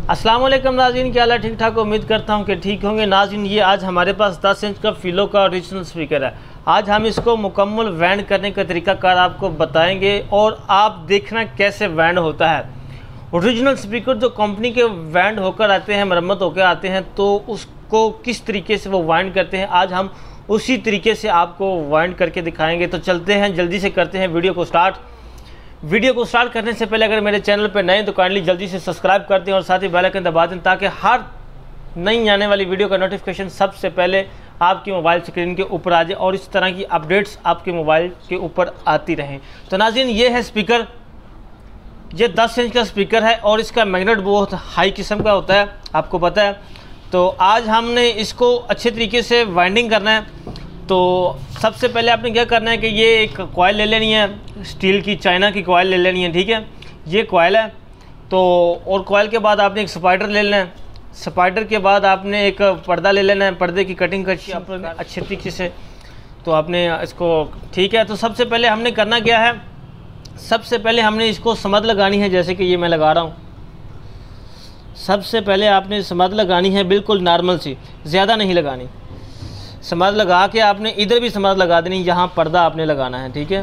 अस्सलाम वालेकुम नाज़रीन, क्या हाल है? ठीक ठाक, उम्मीद करता हूँ कि ठीक होंगे। नाज़रीन, ये आज हमारे पास 10 इंच का फिलो का ओरिजिनल स्पीकर है। आज हम इसको मुकम्मल बैंड करने का तरीकाकार आपको बताएंगे और आप देखना कैसे बैंड होता है। ओरिजिनल स्पीकर जो कंपनी के बैंड होकर आते हैं, मरम्मत होकर आते हैं, तो उसको किस तरीके से वो वाइंड करते हैं, आज हम उसी तरीके से आपको वाइंड करके दिखाएंगे। तो चलते हैं, जल्दी से करते हैं वीडियो को स्टार्ट। वीडियो को स्टार्ट करने से पहले अगर मेरे चैनल पर नए तो काइंडली जल्दी से सब्सक्राइब कर दें और साथ ही बेल आइकन दबा दें, ताकि हर नई आने वाली वीडियो का नोटिफिकेशन सबसे पहले आपकी मोबाइल स्क्रीन के ऊपर आ जाए और इस तरह की अपडेट्स आपके मोबाइल के ऊपर आती रहें। तो नाज़रीन, ये है स्पीकर, ये 10 इंच का स्पीकर है और इसका मैग्नेट बहुत हाई किस्म का होता है, आपको पता है। तो आज हमने इसको अच्छे तरीके से वाइंडिंग करना है। तो सबसे पहले आपने क्या करना है कि ये एक कॉइल ले लेनी है, स्टील की, चाइना की कॉइल ले लेनी है, ठीक है। ये कॉइल है। तो और कॉइल के बाद आपने एक स्पाइडर ले लेना है। स्पाइडर के बाद आपने एक पर्दा ले लेना है, पर्दे की कटिंग करके आपने अच्छे तरीके से, तो आपने इसको, ठीक है। तो सबसे पहले हमने करना क्या है, सबसे पहले हमने इसको समद लगानी है, जैसे कि ये मैं लगा रहा हूँ। सबसे पहले आपने समद लगानी है, बिल्कुल नॉर्मल सी, ज़्यादा नहीं लगानी। समद लगा के आपने इधर भी समद लगा देनी, यहाँ पर्दा आपने लगाना है, ठीक है।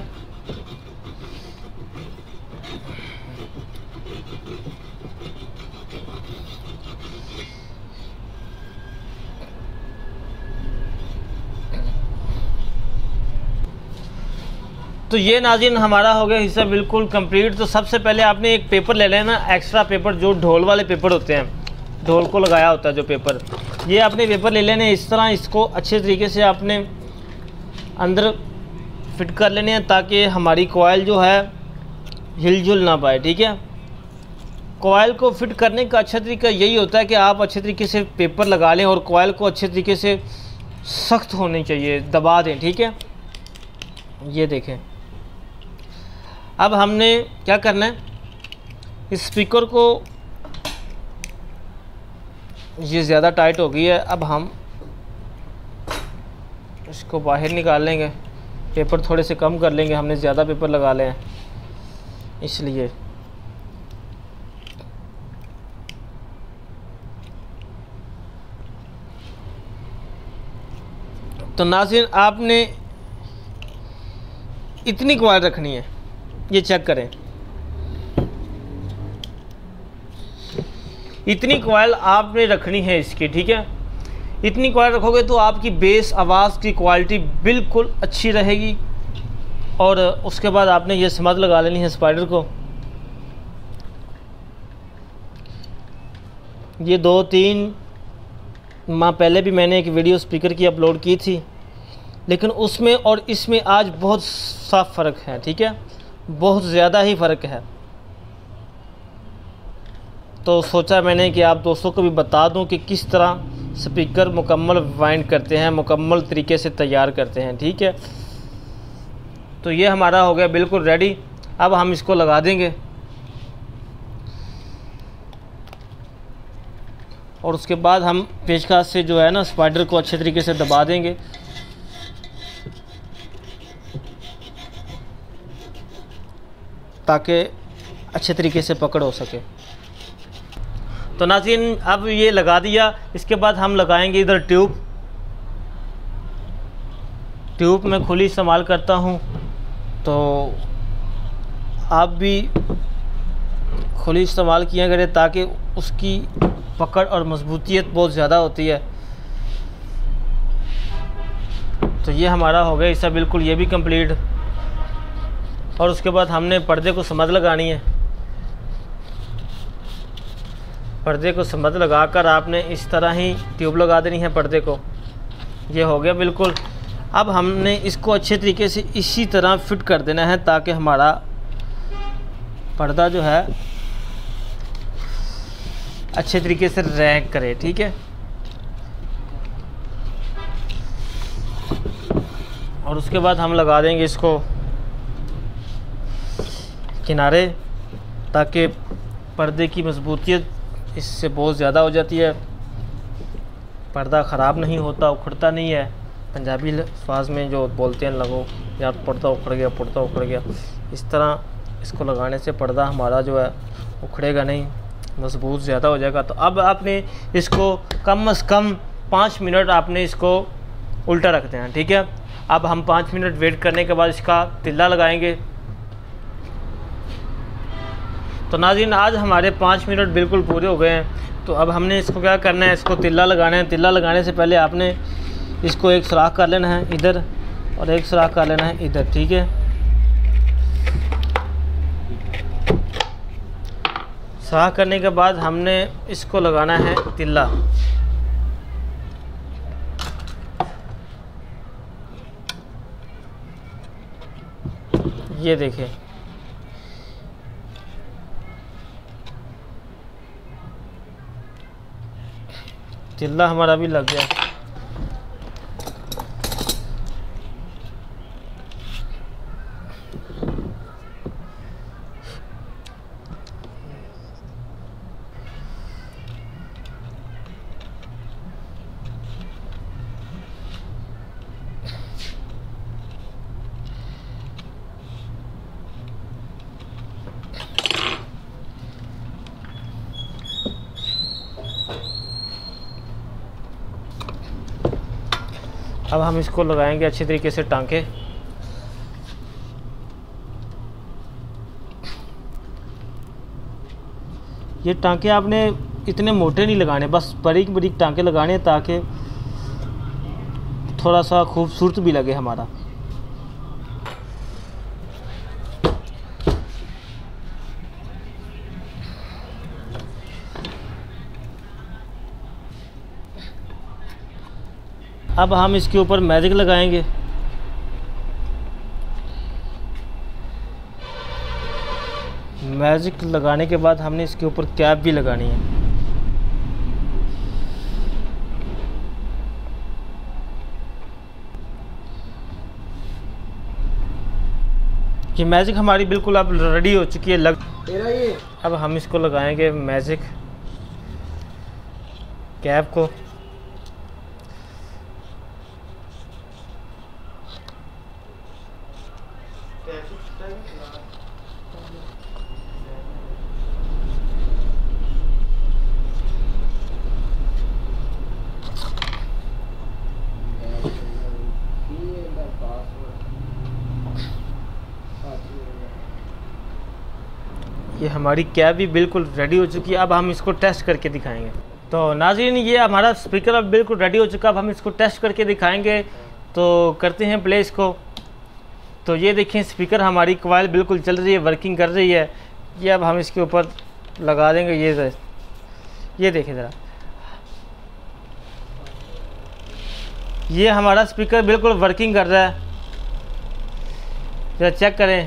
तो ये नाज़रीन हमारा हो गया हिस्सा बिल्कुल कंप्लीट। तो सबसे पहले आपने एक पेपर ले लेना, एक्स्ट्रा पेपर, जो ढोल वाले पेपर होते हैं, ढोल को लगाया होता है जो पेपर, ये आपने पेपर ले लेने। इस तरह इसको अच्छे तरीके से आपने अंदर फिट कर लेने हैं, ताकि हमारी कॉइल जो है हिलजुल ना पाए, ठीक है। कॉइल को फिट करने का अच्छा तरीका यही होता है कि आप अच्छे तरीके से पेपर लगा लें और कॉइल को अच्छे तरीके से सख्त होनी चाहिए, दबा दें, ठीक है। ये देखें, अब हमने क्या करना है, इस स्पीकर को, ये ज़्यादा टाइट हो गई है, अब हम इसको बाहर निकाल लेंगे, पेपर थोड़े से कम कर लेंगे, हमने ज़्यादा पेपर लगा ले हैं इसलिए। तो नाज़रीन, आपने इतनी कॉइल रखनी है, ये चेक करें, इतनी कॉइल आपने रखनी है इसकी, ठीक है। इतनी कॉइल रखोगे तो आपकी बेस आवाज़ की क्वालिटी बिल्कुल अच्छी रहेगी। और उसके बाद आपने ये समद लगा लेनी है स्पाइडर को। ये 2-3 माह पहले भी मैंने एक वीडियो स्पीकर की अपलोड की थी, लेकिन उसमें और इसमें आज बहुत साफ फ़र्क है, ठीक है, बहुत ज़्यादा ही फ़र्क है। तो सोचा मैंने कि आप दोस्तों को भी बता दूं कि किस तरह स्पीकर मुकम्मल वाइंड करते हैं, मुकम्मल तरीके से तैयार करते हैं, ठीक है। तो ये हमारा हो गया बिल्कुल रेडी। अब हम इसको लगा देंगे और उसके बाद हम पेचकस से जो है ना, स्पाइडर को अच्छे तरीके से दबा देंगे, ताकि अच्छे तरीके से पकड़ हो सके। तो नाज़रीन, अब ये लगा दिया, इसके बाद हम लगाएंगे इधर ट्यूब। ट्यूब मैं खुली इस्तेमाल करता हूँ, तो आप भी खुली इस्तेमाल किया करें, ताकि उसकी पकड़ और मजबूतियत बहुत ज़्यादा होती है। तो ये हमारा हो गया हिस्सा बिल्कुल, ये भी कंप्लीट। और उसके बाद हमने पर्दे को समद लगानी है। पर्दे को समद लगाकर आपने इस तरह ही ट्यूब लगा देनी है पर्दे को। ये हो गया बिल्कुल। अब हमने इसको अच्छे तरीके से इसी तरह फिट कर देना है, ताकि हमारा पर्दा जो है अच्छे तरीके से रैक करे, ठीक है। और उसके बाद हम लगा देंगे इसको किनारे, ताकि पर्दे की मजबूतियत इससे बहुत ज़्यादा हो जाती है, पर्दा ख़राब नहीं होता, उखड़ता नहीं है। पंजाबी अल्फाज में जो बोलते हैं लोगों, यार पर्दा उखड़ गया, पर्दा उखड़ गया, इस तरह इसको लगाने से पर्दा हमारा जो है उखड़ेगा नहीं मजबूत ज़्यादा हो जाएगा। तो अब आपने इसको कम से कम 5 मिनट आपने इसको उल्टा रखते हैं, ठीक है। अब हम 5 मिनट वेट करने के बाद इसका तिल्ला लगाएंगे। तो नाज़रीन, आज हमारे 5 मिनट बिल्कुल पूरे हो गए हैं। तो अब हमने इसको क्या करना है, इसको तिल्ला लगाना है। तिल्ला लगाने से पहले आपने इसको एक सुराख कर लेना है इधर और एक सुराख कर लेना है इधर, ठीक है। सुराख करने के बाद हमने इसको लगाना है तिल्ला। ये देखें, तिल्ला हमारा भी लग गया। अब हम इसको लगाएंगे अच्छी तरीके से टांके। ये टांके आपने इतने मोटे नहीं लगाने, बस बारीक बारीक टांके लगाने ताकि थोड़ा सा खूबसूरत भी लगे हमारा। अब हम इसके ऊपर मैजिक लगाएंगे। मैजिक लगाने के बाद हमने इसके ऊपर कैप भी लगानी है। ये मैजिक हमारी बिल्कुल अब रेडी हो चुकी है ये। अब हम इसको लगाएंगे मैजिक कैप को। ये हमारी कैप भी बिल्कुल रेडी हो चुकी है। अब हम इसको टेस्ट करके दिखाएंगे। तो नाज़रीन, ये हमारा स्पीकर अब बिल्कुल रेडी हो चुका है। अब हम इसको टेस्ट करके दिखाएंगे। तो करते हैं प्ले इसको। तो ये देखें, स्पीकर हमारी कॉइल बिल्कुल चल रही है, वर्किंग कर रही है। ये अब हम इसके ऊपर लगा देंगे। ये देखें ज़रा, ये हमारा स्पीकर बिल्कुल वर्किंग कर रहा है। जरा चेक करें।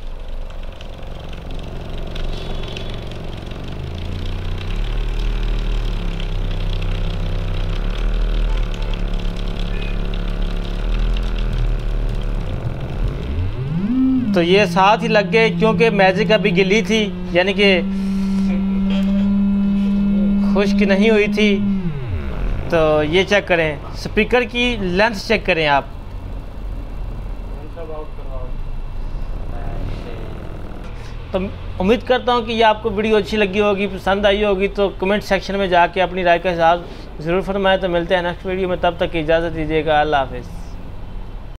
तो ये साथ ही लग गए क्योंकि मैजिक अभी गिली थी, यानी कि खुश्क नहीं हुई थी। तो ये चेक करें, स्पीकर की लेंथ चेक करें आप। तो उम्मीद करता हूँ कि ये आपको वीडियो अच्छी लगी होगी, पसंद आई होगी। तो कमेंट सेक्शन में जाके अपनी राय का इज़हार ज़रूर फरमाएं। तो मिलते हैं नेक्स्ट वीडियो में, तब तक की इजाज़त दीजिएगा। अल्लाह हाफ़िज़।